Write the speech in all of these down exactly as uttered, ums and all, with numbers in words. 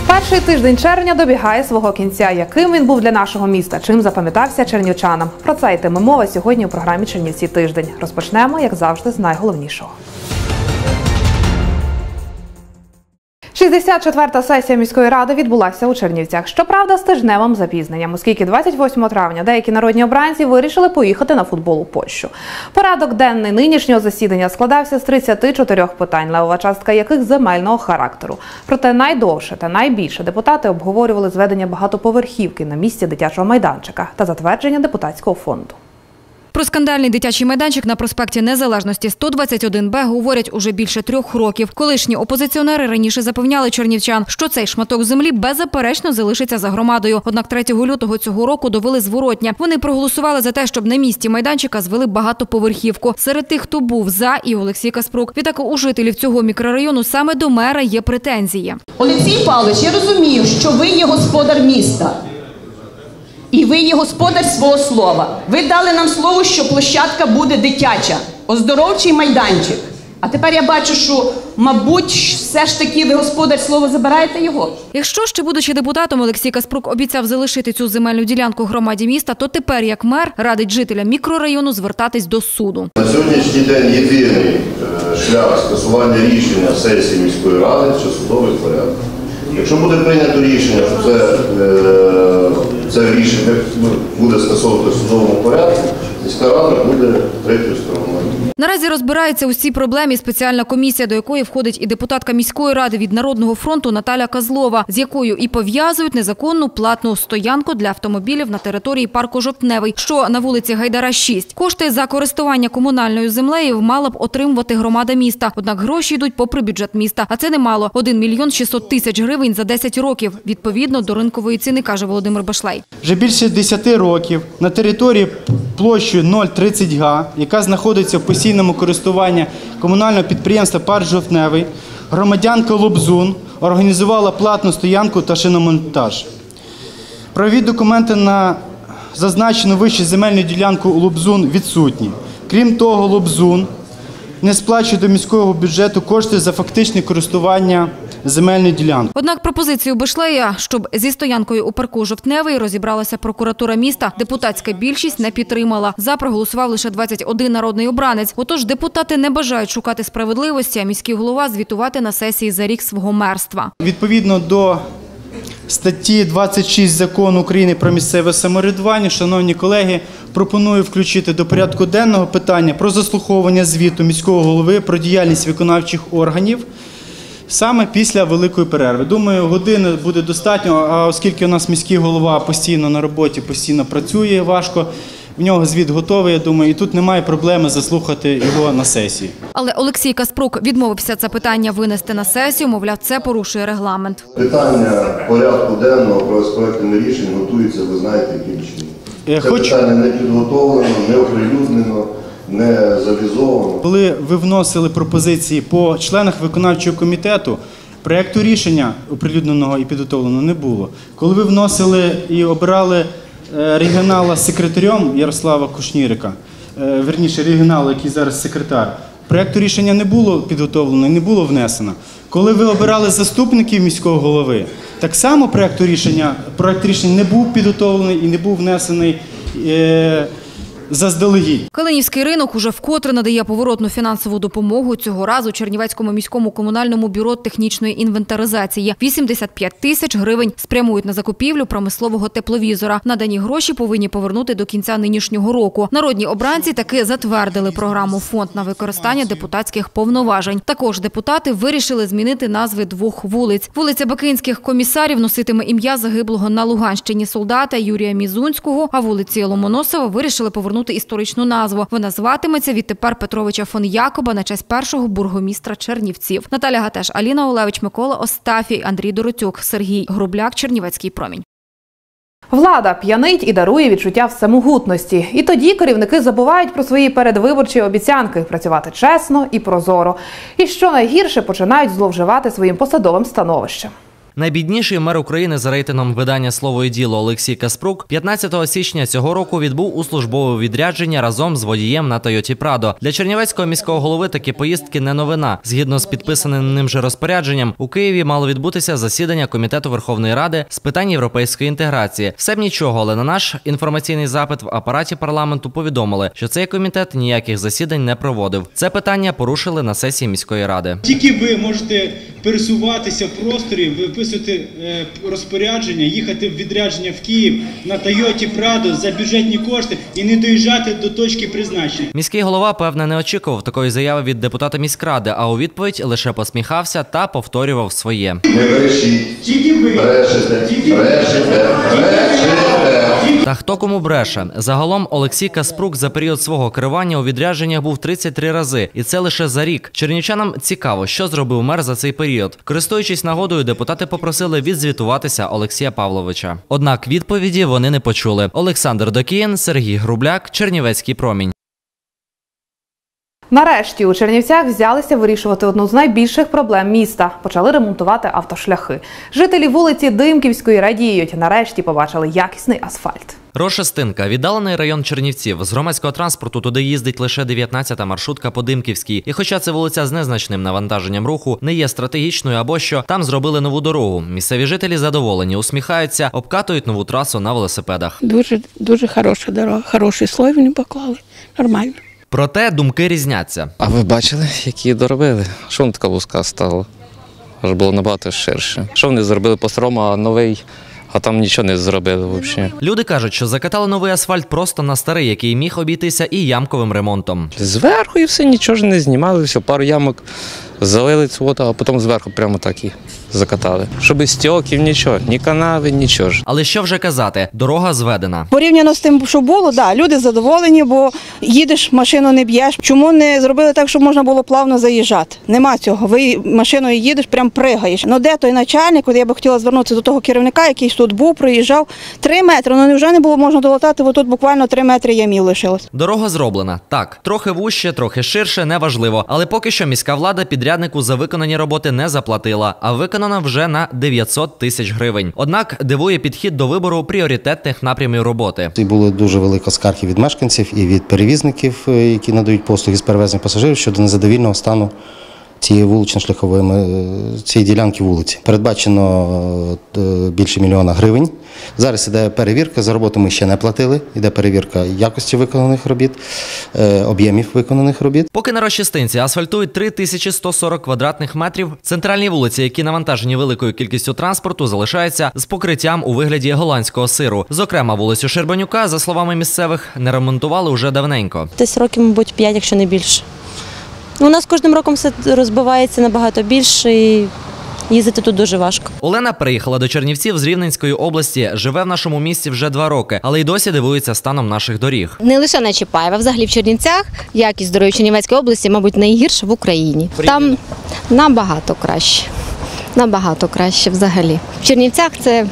Перший тиждень червня добігає свого кінця. Яким він був для нашого міста? Чим запам'ятався чернівчанам? Про це йтиме мова сьогодні у програмі «Чернівці тиждень». Розпочнемо, як завжди, з найголовнішого. шістдесят четверта сесія міської ради відбулася у Чернівцях. Щоправда, з тижневим запізненням, оскільки двадцять восьмого травня деякі народні обранці вирішили поїхати на футбол у Польщу. Порядок денний нинішнього засідання складався з тридцяти чотирьох питань, левова частка яких земельного характеру. Проте найдовше та найбільше депутати обговорювали зведення багатоповерхівки на місці дитячого майданчика та затвердження депутатського фонду. Про скандальний дитячий майданчик на проспекті Незалежності сто двадцять один Б говорять уже більше трьох років. Колишні опозиціонери раніше запевняли чернівчан, що цей шматок землі беззаперечно залишиться за громадою. Однак третього лютого цього року довели зворотнє. Вони проголосували за те, щоб на місці майданчика звели багатоповерхівку. Серед тих, хто був за, і Олексій Каспрук. Відтак у жителів цього мікрорайону саме до мера є претензії. Олексій Павлович, я розумію, що ви є господар міста. І ви є господар свого слова. Ви дали нам слово, що площадка буде дитяча, оздоровчий майданчик. А тепер я бачу, що, мабуть, все ж таки ви, господар, слово забираєте його. Якщо ще будучи депутатом Олексій Каспрук обіцяв залишити цю земельну ділянку громаді міста, то тепер, як мер, радить жителям мікрорайону звертатись до суду. На сьогоднішній день єдиний шлях скасування рішення сесії міської ради – це судовий порядок. Якщо буде прийнято рішення, що це, це рішення буде скасовувати в судовому порядку, міська рада буде третьою стороною. Наразі розбирається у цій проблемі спеціальна комісія, до якої входить і депутатка міської ради від Народного фронту Наталя Козлова, з якою і пов'язують незаконну платну стоянку для автомобілів на території парку Жовтневий, що на вулиці Гайдара, шість. Кошти за користування комунальною землею мала б отримувати громада міста. Однак гроші йдуть попри бюджет міста. А це немало – один мільйон шістсот тисяч гривень за десять років. Відповідно до ринкової ціни, каже Володимир Башлей. Вже більше десяти років на території площею нуль тридцять га, яка знаходиться в постійному користуванні комунального підприємства «Парк Жовтневий», громадянка Лобзун організувала платну стоянку та шиномонтаж. Правові документи на зазначену вище земельну ділянку Лобзун відсутні. Крім того, Лобзун не сплачує до міського бюджету кошти за фактичне користування земельної ділянки. Однак пропозицію Башлея, щоб зі стоянкою у парку Жовтневий розібралася прокуратура міста, депутатська більшість не підтримала. За проголосував лише двадцять один народний обранець. Отож депутати не бажають шукати справедливості, а міський голова звітувати на сесії за рік свого мерства. Відповідно до статті двадцять шість Закону України про місцеве самоврядування, шановні колеги, пропоную включити до порядку денного питання про заслуховування звіту міського голови про діяльність виконавчих органів саме після великої перерви. Думаю, години буде достатньо, а оскільки у нас міський голова постійно на роботі, постійно працює важко, в нього звіт готовий, я думаю, і тут немає проблеми заслухати його на сесії. Але Олексій Каспрук відмовився це питання винести на сесію, мовляв, це порушує регламент. Питання порядку денного про проектами рішень готується, ви знаєте, яким чином. Це Хочу... питання не підготовлено, не оприлюднено, не завізовано. Коли ви вносили пропозиції по членах виконавчого комітету, проєкту рішення оприлюдненого і підготовленого не було. Коли ви вносили і обирали регіонала секретарем Ярослава Кушнірика, верніше регіонала, який зараз секретар, проєкту рішення не було підготовлено і не було внесено. Коли ви обирали заступників міського голови, так само проєкту рішення, проєкт рішення не був підготовлений і не був внесений е, заздалегідь. Калинівський ринок уже вкотре надає поворотну фінансову допомогу. Цього разу Чернівецькому міському комунальному бюро технічної інвентаризації. вісімдесят п'ять тисяч гривень спрямують на закупівлю промислового тепловізора. Надані гроші повинні повернути до кінця нинішнього року. Народні обранці таки затвердили програму «Фонд на використання депутатських повноважень». Також депутати вирішили змінити назви двох вулиць. Вулиця Бакинських комісарів носитиме ім'я загиблого на Луганщині солдата Юрія Мізунського, а вулиці Ломоносова вирішили повернути історичну назву. Вона зватиметься відтепер Петровича фон Якоба на честь першого бургомістра Чернівців. Наталя Гатеш, Аліна Олевич, Микола Остафій, Андрій Доротюк, Сергій Грубляк, Чернівецький промінь. Влада п'янить і дарує відчуття всемогутності. І тоді керівники забувають про свої передвиборчі обіцянки – працювати чесно і прозоро. І що найгірше, починають зловживати своїм посадовим становищем. Найбідніший мер України за рейтингом видання «Слово і діло» Олексій Каспрук п'ятнадцятого січня цього року відбув у службове відрядження разом з водієм на Тойоті Прадо. Для чернівецького міського голови такі поїздки не новина. Згідно з підписаним ним же розпорядженням, у Києві мало відбутися засідання Комітету Верховної Ради з питань європейської інтеграції. Все б нічого, але на наш інформаційний запит в апараті парламенту повідомили, що цей комітет ніяких засідань не проводив. Це питання порушили на сесії міської ради. Тільки ви можете пересуватися в просторі, виписувати е, розпорядження, їхати в відрядження в Київ на Тойоті Прадо за бюджетні кошти і не доїжджати до точки призначення. Міський голова, певне, не очікував такої заяви від депутата міськради, а у відповідь лише посміхався та повторював своє. Не брешіть, Тільки ви. брешете, брешете, брешете. Та хто кому бреше? Загалом Олексій Каспрук за період свого керування у відрядженнях був тридцять три рази. І це лише за рік. Чернівчанам цікаво, що зробив мер за цей період. Користуючись нагодою, депутати попросили відзвітуватися Олексія Павловича. Однак відповіді вони не почули. Олександр Докіїн, Сергій Грубляк, Чернівецький промінь. Нарешті у Чернівцях взялися вирішувати одну з найбільших проблем міста – почали ремонтувати автошляхи. Жителі вулиці Димківської радіють. Нарешті побачили якісний асфальт. Рошестинка – віддалений район Чернівців. З громадського транспорту туди їздить лише дев'ятнадцята маршрутка по Димківській. І хоча це вулиця з незначним навантаженням руху, не є стратегічною або що, там зробили нову дорогу. Місцеві жителі задоволені, усміхаються, обкатують нову трасу на велосипедах. Дуже, дуже хороша дорога, хороший слой вони поклали, нормально. Проте думки різняться. А ви бачили, які доробили? Що воно така вузька стала? Аж було набагато ширше. Що вони зробили по-старому, а новий, а там нічого не зробили взагалі. Люди кажуть, що закатали новий асфальт просто на старий, який міг обійтися і ямковим ремонтом. Зверху і все, нічого ж не знімали, все, пару ямок залили цвото, а потім зверху прямо так і закатали. Щоб стьоків, нічого, ні канави, нічого ж. Але що вже казати, дорога зведена. Порівняно з тим, що було, да, люди задоволені, бо їдеш, машину не б'єш. Чому не зробили так, щоб можна було плавно заїжджати? Нема цього. Ви машиною їдеш, прям пригаєш. Ну де той начальник, от я би хотіла звернутися до того керівника, який тут був, проїжджав. Три метри, ну невже не було можна долатати, бо тут буквально три метри ямів лишилось. Дорога зроблена. Так, трохи вужче, трохи ширше, неважливо. Але поки що міська влада підряднику за виконані роботи не заплатила, а виконана вже на дев'ятсот тисяч гривень. Однак дивує підхід до вибору пріоритетних напрямів роботи. І було дуже велика скарги від мешканців і від перевізників, які надають послуги з перевезення пасажирів щодо незадовільного стану цієї вулично-шляхової, цієї ділянки вулиці. Передбачено більше мільйона гривень. Зараз іде перевірка, за роботу ми ще не платили. Іде перевірка якості виконаних робіт, об'ємів виконаних робіт. Поки на Рошестинці асфальтують три тисячі сто сорок квадратних метрів, центральні вулиці, які навантажені великою кількістю транспорту, залишаються з покриттям у вигляді голландського сиру. Зокрема, вулицю Щербанюка, за словами місцевих, не ремонтували уже давненько. Десь років, мабуть, п'ять, якщо не більше. У нас кожним роком все розбивається набагато більше і їздити тут дуже важко. Олена приїхала до Чернівців з Рівненської області, живе в нашому місті вже два роки, але й досі дивується станом наших доріг. Не лише на Чапаєва, взагалі в Чернівцях якість дороги в Чернівецькій області, мабуть, найгірша в Україні. Там набагато краще, набагато краще взагалі. В Чернівцях це...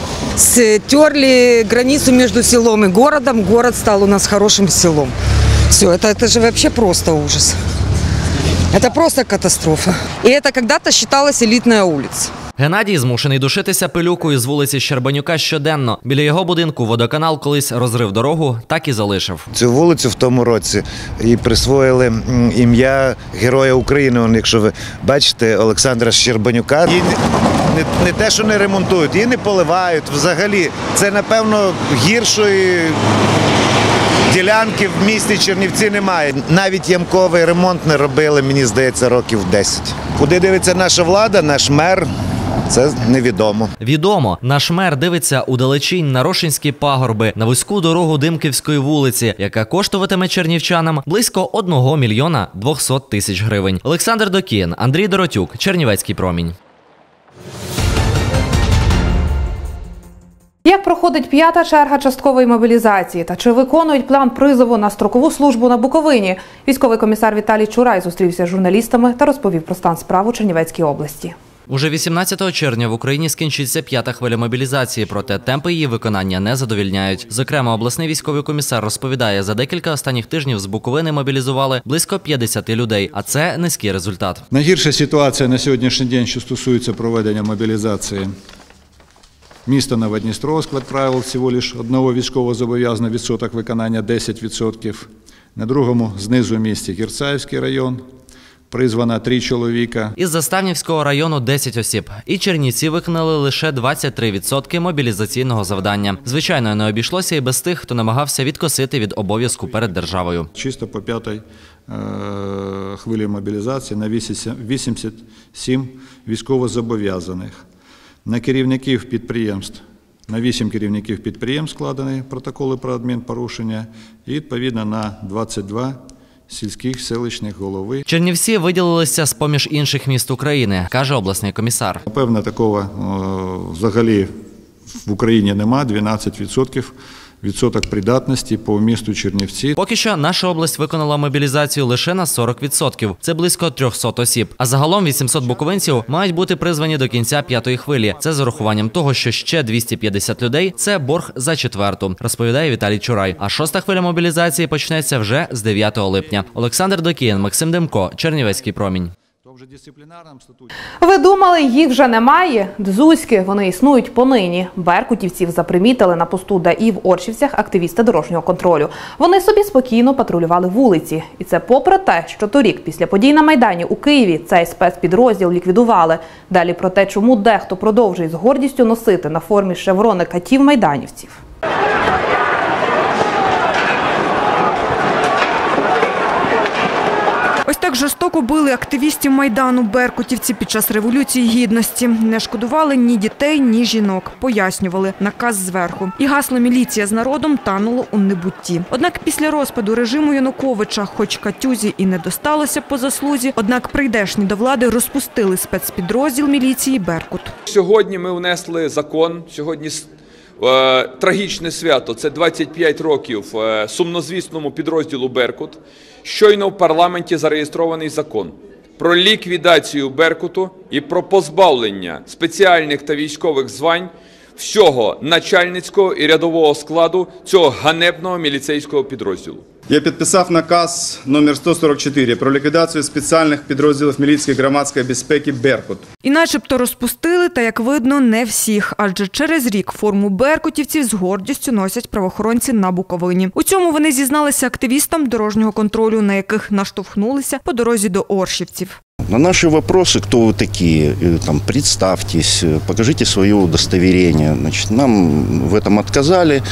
Стерли границу между селом и городом, город стал у нас хорошим селом. Все, это, это же вообще просто ужас. Это просто катастрофа. И это когда-то считалась элитная улица. Геннадій змушений душитися пилюкою з вулиці Щербанюка щоденно. Біля його будинку водоканал колись розрив дорогу, так і залишив. Цю вулицю в тому році і присвоїли ім'я Героя України. Якщо ви бачите, Олександра Щербанюка. Її не, не те, що не ремонтують, її не поливають взагалі. Це, напевно, гіршої ділянки в місті Чернівці немає. Навіть ямковий ремонт не робили, мені здається, років десять. Куди дивиться наша влада, наш мер? Це невідомо. Відомо. Наш мер дивиться удалечінь на Рошинські пагорби, на вузьку дорогу Димківської вулиці, яка коштуватиме чернівчанам близько одного мільйона двохсот тисяч гривень. Олександр Докіїн, Андрій Доротюк, Чернівецький промінь. Як проходить п'ята черга часткової мобілізації та чи виконують план призову на строкову службу на Буковині? Військовий комісар Віталій Чурай зустрівся з журналістами та розповів про стан справ у Чернівецькій області. Уже вісімнадцятого червня в Україні скінчиться п'ята хвиля мобілізації, проте темпи її виконання не задовільняють. Зокрема, обласний військовий комісар розповідає, за декілька останніх тижнів з Буковини мобілізували близько п'ятдесят людей, а це низький результат. Найгірша ситуація на сьогоднішній день, що стосується проведення мобілізації. Місто Новодністровськ відправило всього лише одного військовозобов'язаного, відсоток виконання десять відсотків. На другому знизу місті Кірцаївський район. Призвано три чоловіка. Із Заставнівського району десять осіб. І Чернівці виконали лише двадцять три відсотки мобілізаційного завдання. Звичайно, не обійшлося і без тих, хто намагався відкосити від обов'язку перед державою. Чисто по п'ятій е хвилі мобілізації на вісімдесят сім військовозобов'язаних. На керівників підприємств, на вісім керівників підприємств складені протоколи про адмінпорушення і відповідно на двадцять два сільських селищних голови. Чернівці виділилися з-поміж інших міст України, каже обласний комісар. Напевно, такого о, взагалі в Україні нема, дванадцять відсотків. Відсоток придатності по місту Чернівці. Поки що наша область виконала мобілізацію лише на сорок відсотків. Це близько трьохсот осіб. А загалом вісімсот буковинців мають бути призвані до кінця п'ятої хвилі. Це з урахуванням того, що ще двісті п'ятдесят людей – це борг за четверту, розповідає Віталій Чурай. А шоста хвиля мобілізації почнеться вже з дев'ятого липня. Олександр Докіян, Максим Демко, Чернівецький промінь. Ви думали, їх вже немає? Дзузьки, вони існують понині. Беркутівців запримітили на посту ДАІ в Оршівцях активісти дорожнього контролю. Вони собі спокійно патрулювали вулиці. І це попри те, що торік після подій на Майдані у Києві цей спецпідрозділ ліквідували. Далі про те, чому дехто продовжує з гордістю носити на формі шеврони катів-майданівців. Ось так жорстоко били активістів Майдану беркутівці під час Революції Гідності. Не шкодували ні дітей, ні жінок. Пояснювали – наказ зверху. І гасло «Міліція з народом» тануло у небутті. Однак після розпаду режиму Януковича, хоч Катюзі і не досталося по заслузі, однак прийдешні до влади розпустили спецпідрозділ міліції «Беркут». Сьогодні ми внесли закон, сьогодні е, трагічне свято, це двадцять п'ять років е, сумнозвісному підрозділу «Беркут». Щойно в парламенті зареєстрований закон про ліквідацію «Беркуту» і про позбавлення спеціальних та військових звань всього начальницького і рядового складу цього ганебного міліцейського підрозділу. Я підписав наказ номер сто сорок чотири про ліквідацію спеціальних підрозділів міліції громадської безпеки «Беркут». І начебто розпустили, та, як видно, не всіх. Адже через рік форму беркутівців з гордістю носять правоохоронці на Буковині. У цьому вони зізналися активістам дорожнього контролю, на яких наштовхнулися по дорозі до Оршівців. На наши вопросы, кто вы такие, там, представьтесь, покажите свое удостоверение. Значит, нам в этом отказали,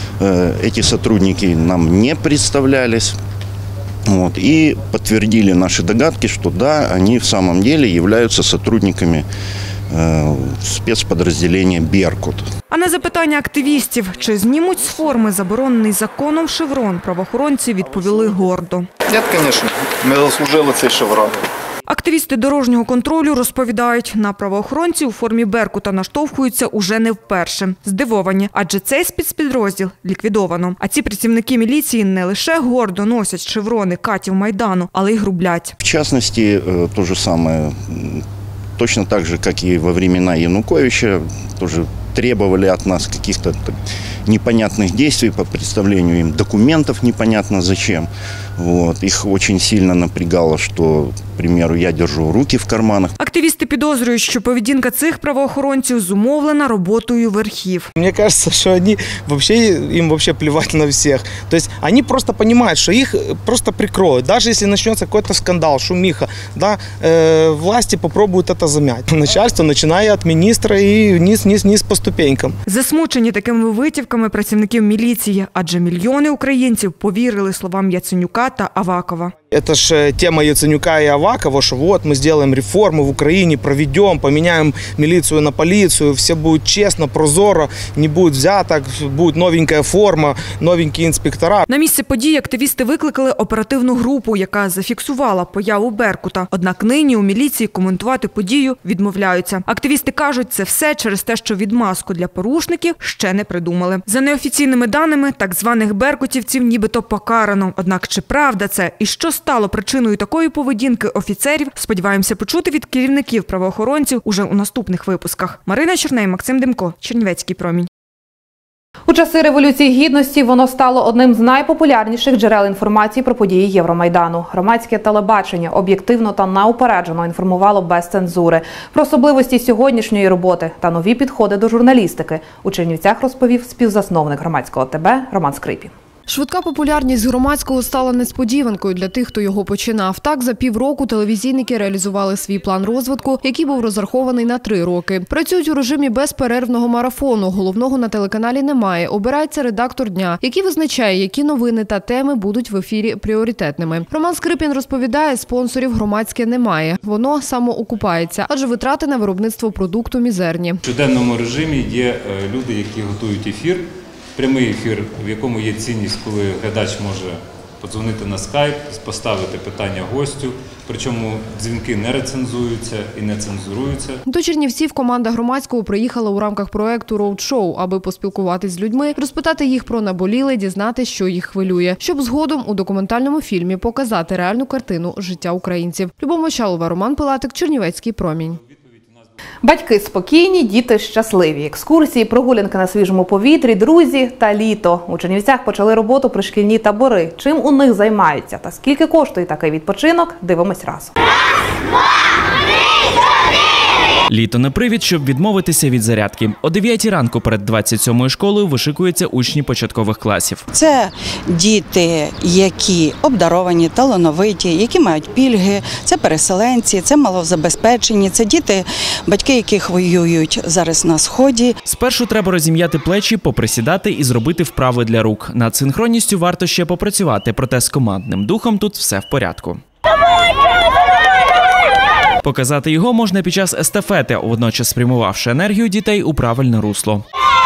эти сотрудники нам не представлялись. Вот, и подтвердили наши догадки, что да, они в самом деле являются сотрудниками э, спецподразделения «Беркут». А на запитання активістів, чи знімуть з форми заборонений законом шеврон, правоохоронці відповіли гордо. Ні, звісно, ми заслужили цей шеврон. Активісти дорожнього контролю розповідають, на правоохоронців у формі «Беркута» наштовхуються уже не вперше. Здивовані, адже цей спецпідрозділ ліквідовано. А ці працівники міліції не лише гордо носять шеврони катів Майдану, але й грублять. В частности, то же самое, точно так же, как и во времена Януковича, тоже требовали от нас каких-то непонятных действий по представлению им документов непонятно зачем. Вот. Их очень сильно напрягало, что, к примеру, я держу руки в карманах. Активісти підозрюють, що поведінка цих правоохоронців зумовлена роботою верхів. Мне кажется, что они вообще, им вообще плевать на всех. То есть они просто понимают, что их просто прикроют. Даже если начнется какой-то скандал, шумиха, да, э, власти попробуют это замять. Начальство, начиная от министра и вниз-вниз-вниз по ступенькам. Засмучені такими витівками працівників міліції, адже мільйони українців повірили словам Яценюка та Авакова. Это же тема Яценюка и Авакова, что вот мы сделаем реформы в Украине, проведем, поменяем милицию на полицию, все будет честно, прозоро, не будет взяток, будет новенькая форма, новенькі інспектора. На місце події активісти викликали оперативну групу, яка зафіксувала появу «Беркута». Однак нині у міліції коментувати подію відмовляються. Активісти кажуть, це все через те, що відмазку для порушників ще не придумали. За неофіційними даними, так званих беркутівців нібито покарано. Однак чи правда це і що стало причиною такої поведінки офіцерів, сподіваємося почути від керівників правоохоронців уже у наступних випусках. Марина Черней, Максим Демко, Чернівецький промінь. У часи Революції Гідності воно стало одним з найпопулярніших джерел інформації про події Євромайдану. Громадське телебачення об'єктивно та неупереджено інформувало без цензури про особливості сьогоднішньої роботи та нові підходи до журналістики. У Чернівцях розповів співзасновник громадського ТБ Роман Скрипін. Швидка популярність громадського стала несподіванкою для тих, хто його починав. Так, за півроку телевізійники реалізували свій план розвитку, який був розрахований на три роки. Працюють у режимі безперервного марафону. Головного на телеканалі немає. Обирається редактор дня, який визначає, які новини та теми будуть в ефірі пріоритетними. Роман Скрипін розповідає, спонсорів громадське немає. Воно самоокупається, адже витрати на виробництво продукту мізерні. В щоденному режимі є люди, які готують ефір. Прямий ефір, в якому є цінність, коли глядач може подзвонити на скайп, поставити питання гостю, причому дзвінки не рецензуються і не цензуруються. До Чернівців команда громадського приїхала у рамках проєкту «Роудшоу», аби поспілкуватись з людьми, розпитати їх про наболіле, дізнати, що їх хвилює, щоб згодом у документальному фільмі показати реальну картину життя українців. Любов Мочалова, Роман Пилатик, Чернівецький промінь. Батьки спокійні, діти щасливі. Екскурсії, прогулянки на свіжому повітрі, друзі та літо. У Чернівцях почали роботу пришкільні табори. Чим у них займаються та скільки коштує такий відпочинок, дивимось разом. Літо не привід, щоб відмовитися від зарядки. О дев'ятій ранку перед двадцять сьомою школою вишикуються учні початкових класів. Це діти, які обдаровані, талановиті, які мають пільги, це переселенці, це малозабезпечені, це діти, батьки яких воюють зараз на Сході. Спершу треба розім'яти плечі, поприсідати і зробити вправи для рук. Над синхронністю варто ще попрацювати, проте з командним духом тут все в порядку. Показати його можна під час естафети, водночас спрямувавши енергію дітей у правильне русло.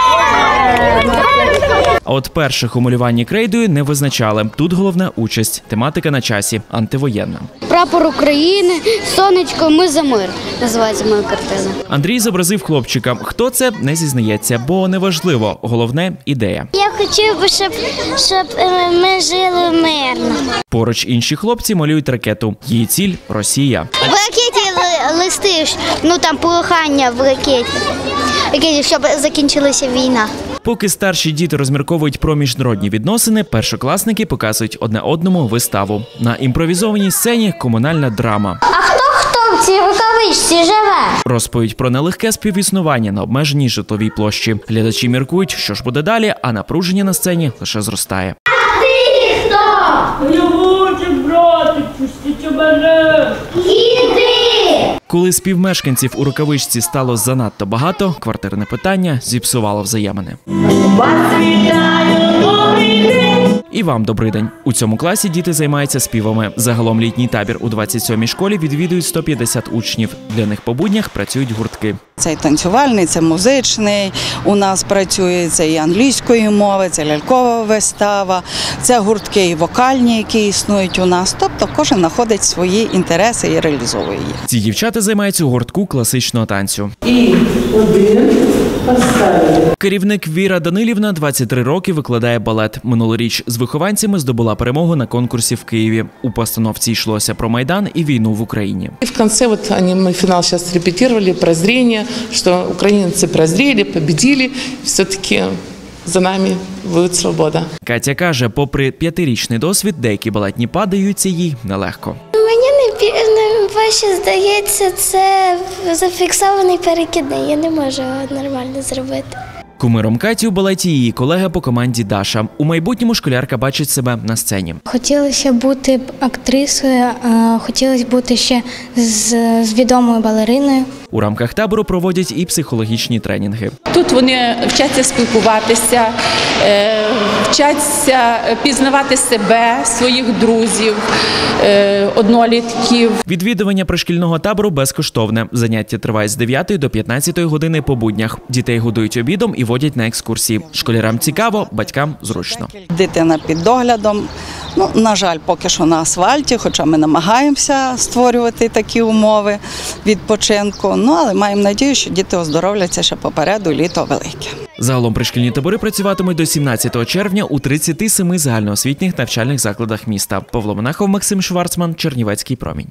А от перших у малюванні крейдою не визначали. Тут головна участь. Тематика на часі – антивоєнна. Прапор України, сонечко, ми за мир. Називається моя картина. Андрій зобразив хлопчика. Хто це – не зізнається, бо неважливо. Головне – ідея. Я хотів би, щоб, щоб ми жили мирно. Поруч інші хлопці малюють ракету. Її ціль – Росія. В ракеті листи, ну там порохання в ракеті, щоб закінчилася війна. Поки старші діти розмірковують про міжнародні відносини, першокласники показують одне одному виставу. На імпровізованій сцені комунальна драма. А хто-хто в цій рукавичці живе? Розповідь про нелегке співіснування на обмеженій житловій площі. Глядачі міркують, що ж буде далі, а напруження на сцені лише зростає. А ти хто? Я хочу, братик, пустіть мене. Іди! Коли співмешканців у рукавичці стало занадто багато, квартирне питання зіпсувало взаємини. І вам добрий день. У цьому класі діти займаються співами. Загалом літній табір у двадцять сьомій школі відвідують сто п'ятдесят учнів. Для них по буднях працюють гуртки. Це і танцювальний, це музичний, у нас працює, це і англійської мови, це лялькова вистава, це гуртки і вокальні, які існують у нас. Тобто кожен знаходить свої інтереси і реалізовує їх. Ці дівчата займаються у гуртку класичного танцю. І один поставили. Керівник Віра Данилівна двадцять три роки викладає балет. Минулоріч з вихованцями здобула перемогу на конкурсі в Києві. У постановці йшлося про Майдан і війну в Україні. В кінці вот они, мы финал сейчас репетировали, прозрение, что украинцы прозрели, победили, все-таки за нами буде свобода. Катя каже, попри п'ятирічний досвід, деякі балетні па даються їй нелегко. Мені найважче здається, це зафіксований перекидний. Я не можу його нормально зробити. Кумиром Каті у балеті її колега по команді Даша. У майбутньому школярка бачить себе на сцені. Хотілося бути актрисою, хотілося бути ще з, з відомою балериною. У рамках табору проводять і психологічні тренінги. Тут вони вчаться спілкуватися, вчаться пізнавати себе, своїх друзів, однолітків. Відвідування пришкільного табору безкоштовне. Заняття триває з дев'ятої до п'ятнадцятої години по буднях. Дітей годують обідом і водять на екскурсії. Школярам цікаво, батькам зручно. Дитина під доглядом. Ну, на жаль, поки що на асфальті, хоча ми намагаємося створювати такі умови відпочинку. Ну, але маємо надію, що діти оздоровляться ще попереду, літо велике. Загалом пришкільні табори працюватимуть до сімнадцятого червня у тридцяти семи загальноосвітніх навчальних закладах міста. Павло Монахов, Максим Шварцман, Чернівецький промінь.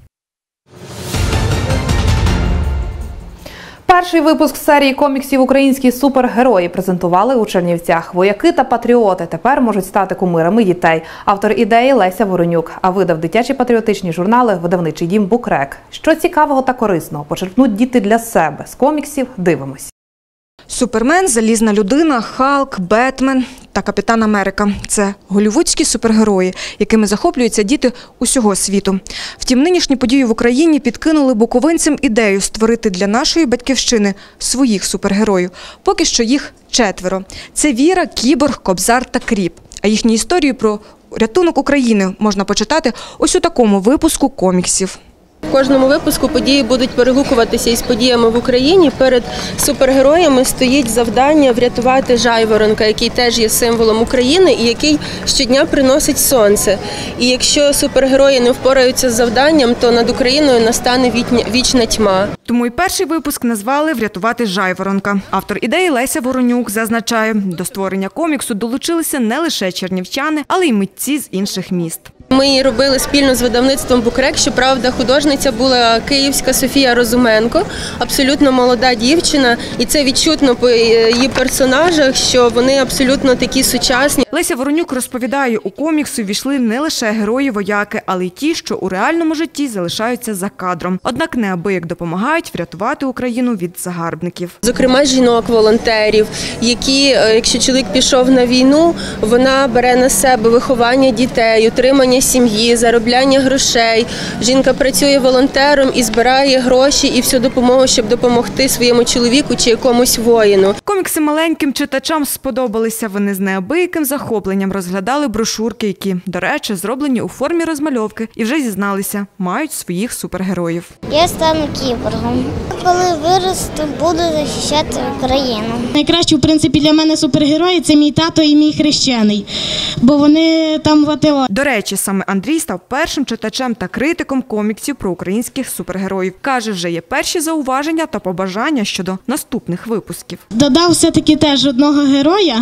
Перший випуск серії коміксів «Українські супергерої» презентували у Чернівцях. Вояки та патріоти тепер можуть стати кумирами дітей. Автор ідеї – Леся Воронюк, а видав дитячі патріотичні журнали видавничий дім «Букрек». Що цікавого та корисного почерпнуть діти для себе з коміксів – дивимось. Супермен, Залізна людина, Халк, Бетмен та Капітан Америка – це голлівудські супергерої, якими захоплюються діти усього світу. Втім, нинішні події в Україні підкинули буковинцям ідею створити для нашої батьківщини своїх супергероїв. Поки що їх четверо. Це Віра, Кіборг, Кобзар та Кріп. А їхні історії про рятунок України можна почитати ось у такому випуску коміксів. В кожному випуску події будуть перегукуватися із подіями в Україні. Перед супергероями стоїть завдання врятувати жайворонка, який теж є символом України і який щодня приносить сонце. І якщо супергерої не впораються з завданням, то над Україною настане вічна тьма. Тому і перший випуск назвали «Врятувати жайворонка». Автор ідеї Леся Воронюк зазначає, до створення коміксу долучилися не лише чернівчани, але й митці з інших міст. Ми її робили спільно з видавництвом «Букрек». Щоправда, художниця була київська Софія Розуменко, абсолютно молода дівчина. І це відчутно по її персонажах, що вони абсолютно такі сучасні. Леся Воронюк розповідає, у коміксу ввійшли не лише герої-вояки, але й ті, що у реальному житті залишаються за кадром. Однак неабияк допомагають врятувати Україну від загарбників. Зокрема, жінок-волонтерів, які, якщо чоловік пішов на війну, вона бере на себе виховання дітей, утримання сім'ї, заробляння грошей. Жінка працює волонтером і збирає гроші і всю допомогу, щоб допомогти своєму чоловіку чи якомусь воїну. Комікси маленьким читачам сподобалися. Вони з неабияким захопленням розглядали брошурки, які, до речі, зроблені у формі розмальовки і вже зізналися, мають своїх супергероїв. Я стану кіборгом. Коли виросту, буду захищати Україну. Найкраще, в принципі, для мене супергерої – це мій тато і мій хрещений, бо вони там в АТО. До речі, саме Андрій став першим читачем та критиком коміксів про українських супергероїв. Каже, вже є перші зауваження та побажання щодо наступних випусків. Додав все-таки теж одного героя,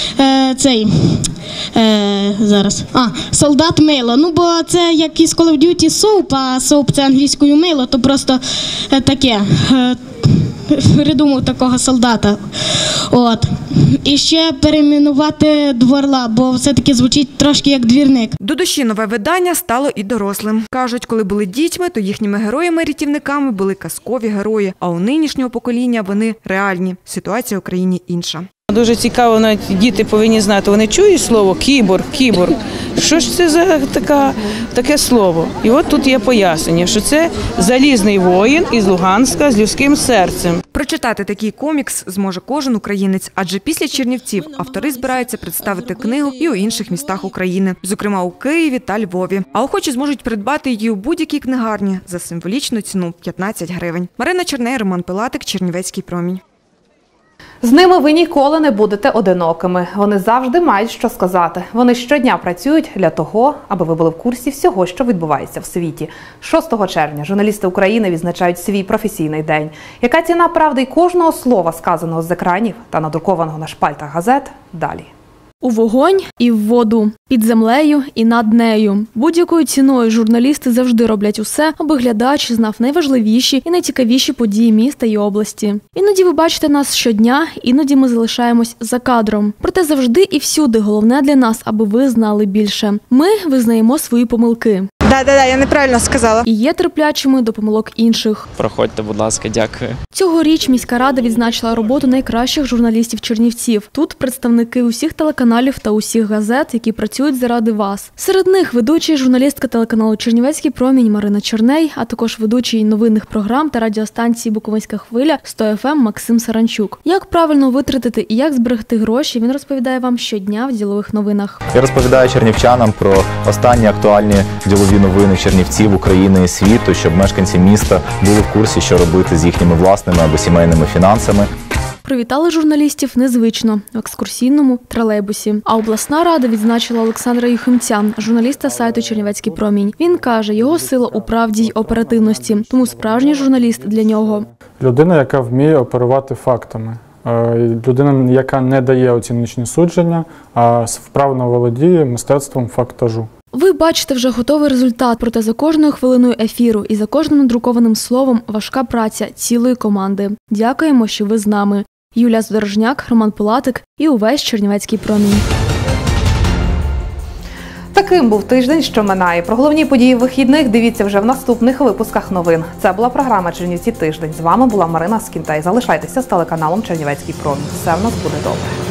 е, цей, е, зараз, а, солдат Мило. Ну, бо це як із Call of Duty Soap, а Soap – це англійською Мило, то просто е, таке, е, придумав такого солдата. От. І ще перейменувати Дворла, бо все-таки звучить трошки як двірник. До душі нове видання стало і дорослим. Кажуть, коли були дітьми, то їхніми героями-рятівниками були казкові герої, а у нинішнього покоління вони реальні. Ситуація в Україні інша. Дуже цікаво, навіть діти повинні знати. Вони чують слово «кіборг», «кіборг». Що ж це за така, таке слово? І от тут є пояснення, що це залізний воїн із Луганська з людським серцем. Прочитати такий комікс зможе кожен українець, адже після Чернівців автори збираються представити книгу і у інших містах України, зокрема у Києві та Львові. А охочі зможуть придбати її у будь-якій книгарні за символічну ціну – п'ятнадцять гривень. Марина Черней, Роман Пилатик, Чернівецький промінь. З ними ви ніколи не будете одинокими. Вони завжди мають що сказати. Вони щодня працюють для того, аби ви були в курсі всього, що відбувається в світі. шостого червня журналісти України відзначають свій професійний день. Яка ціна правди й кожного слова, сказаного з екранів та надрукованого на шпальтах газет – далі. У вогонь і в воду, під землею і над нею. Будь-якою ціною журналісти завжди роблять усе, аби глядач знав найважливіші і найцікавіші події міста і області. Іноді ви бачите нас щодня, іноді ми залишаємось за кадром. Проте завжди і всюди головне для нас, аби ви знали більше. Ми визнаємо свої помилки. Да, да, да, я неправильно сказала. І є терплячими до помилок інших. Проходьте, будь ласка, дякую. Цьогоріч міська рада відзначила роботу найкращих журналістів Чернівців. Тут представники усіх телеканалів та усіх газет, які працюють заради вас. Серед них ведуча журналістка телеканалу «Чернівецький промінь» Марина Черней, а також ведучий новинних програм та радіостанції «Буковинська хвиля» сто еф ем Максим Саранчук. Як правильно витратити і як зберегти гроші, він розповідає вам щодня в ділових новинах. Я розповідаю чернівчанам про останні актуальні ділові новини Чернівців, України і світу, щоб мешканці міста були в курсі, що робити з їхніми власними або сімейними фінансами. Привітали журналістів незвично – в екскурсійному тролейбусі. А обласна рада відзначила Олександра Юхимця, журналіста сайту «Чернівецький промінь». Він каже, його сила у правді й оперативності, тому справжній журналіст для нього. Людина, яка вміє оперувати фактами. людина, яка не дає оціночні судження, а вправно володіє мистецтвом фактажу. Ви бачите вже готовий результат, проте за кожною хвилиною ефіру і за кожним надрукованим словом важка праця цілої команди. Дякуємо, що ви з нами. Юлія Здорожняк, Роман Пилатик і увесь Чернівецький промінь. Таким був тиждень, що минає. Про головні події вихідних дивіться вже в наступних випусках новин. Це була програма «Чернівці тиждень». З вами була Марина Скінтай. Залишайтеся з телеканалом «Чернівецький промінь». Все в нас буде добре.